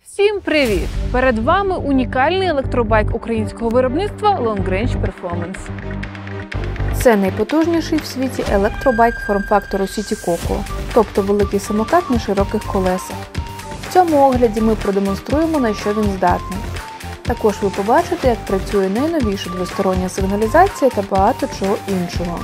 Всім привіт! Перед вами унікальний електробайк українського виробництва Long Range Performance. Це найпотужніший в світі електробайк форм-фактору City Coco, тобто великий самокат на широких колесах. В цьому огляді ми продемонструємо, на що він здатний. Також ви побачите, як працює найновіша двостороння сигналізація та багато чого іншого.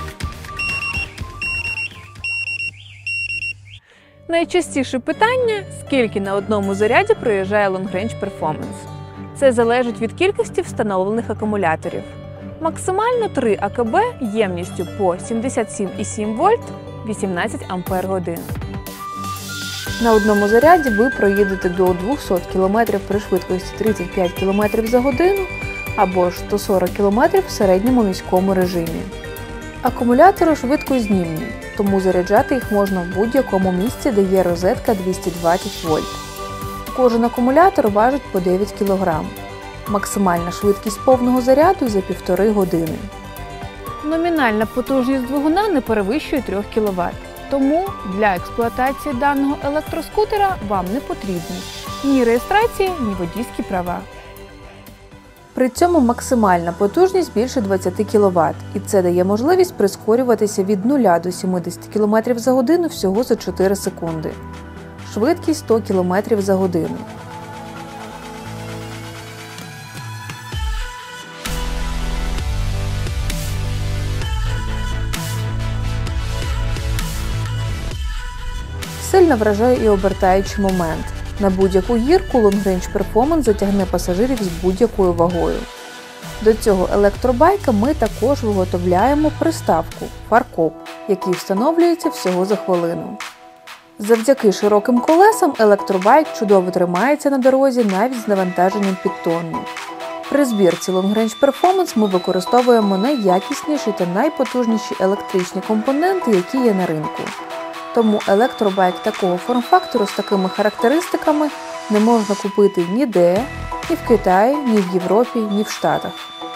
Найчастіше питання – скільки на одному заряді проїжджає Long Range Performance. Це залежить від кількості встановлених акумуляторів. Максимально 3 АКБ ємністю по 77,7 вольт 18 Ах. На одному заряді ви проїдете до 200 км при швидкості 35 км за годину або ж 140 км в середньому міському режимі. Акумулятори швидкознімні, тому заряджати їх можна в будь-якому місці, де є розетка 220 вольт. Кожен акумулятор важить по 9 кг. Максимальна швидкість повного заряду за 1,5 години. Номінальна потужність двигуна не перевищує 3 кВт. Тому для експлуатації даного електроскутера вам не потрібні ні реєстрація, ні водійські права. При цьому максимальна потужність більше 20 кВт, і це дає можливість прискорюватися від 0 до 70 км за годину всього за 4 секунди. Швидкість 100 км за годину. Сильно вражає і обертаючий момент. На будь-яку гірку Long Range Performance затягне пасажирів з будь-якою вагою. До цього електробайка ми також виготовляємо приставку фаркоп, який встановлюється всього за хвилину. Завдяки широким колесам електробайк чудово тримається на дорозі навіть з навантаженням під тонну. При збірці Long Range Performance ми використовуємо найякісніші та найпотужніші електричні компоненти, які є на ринку. Тому електробайк такого форм-фактору з такими характеристиками не можна купити ніде, ні в Китаї, ні в Європі, ні в Штатах.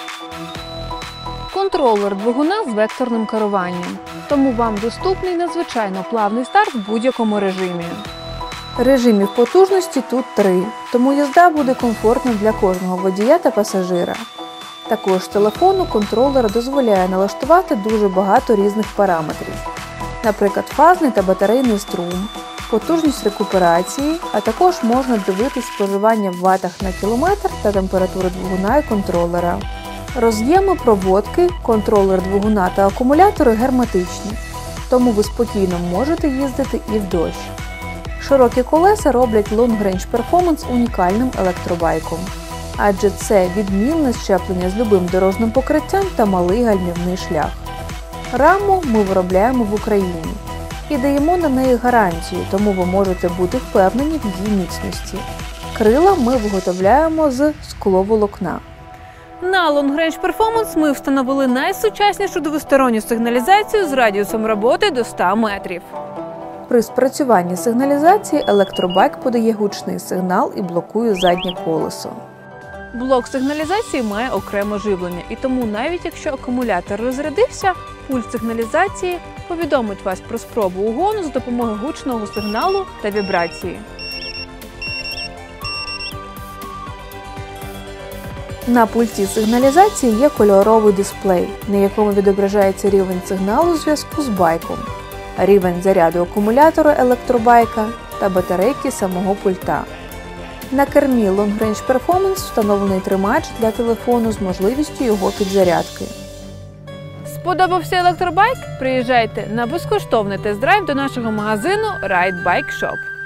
Контролер двигуна з векторним керуванням, тому вам доступний надзвичайно плавний старт в будь-якому режимі. Режимів потужності тут 3, тому їзда буде комфортна для кожного водія та пасажира. Також з телефону контролер дозволяє налаштувати дуже багато різних параметрів. Наприклад, фазний та батарейний струм, потужність рекуперації, а також можна дивитись споживання в ватах на кілометр та температуру двигуна і контролера. Роз'єми проводки, контролер двигуна та акумулятори герметичні, тому ви спокійно можете їздити і в дощ. Широкі колеса роблять Long Range Performance унікальним електробайком, адже це відмінне щеплення з любим дорожнім покриттям та малий гальмівний шлях. Раму ми виробляємо в Україні і даємо на неї гарантію, тому ви можете бути впевнені в її міцності. Крила ми виготовляємо з скловолокна. На Long Range Performance ми встановили найсучаснішу двосторонню сигналізацію з радіусом роботи до 100 метрів. При спрацюванні сигналізації електробайк подає гучний сигнал і блокує заднє колесо. Блок сигналізації має окреме живлення, і тому навіть якщо акумулятор розрядився, пульт сигналізації повідомить вас про спробу угону за допомогою гучного сигналу та вібрації. На пульті сигналізації є кольоровий дисплей, на якому відображається рівень сигналу зв'язку з байком, рівень заряду акумулятора електробайка та батарейки самого пульта. На кермі Long Range Performance встановлений тримач для телефону з можливістю його підзарядки. Сподобався електробайк? Приїжджайте на безкоштовний тест-драйв до нашого магазину Ride Bike Shop.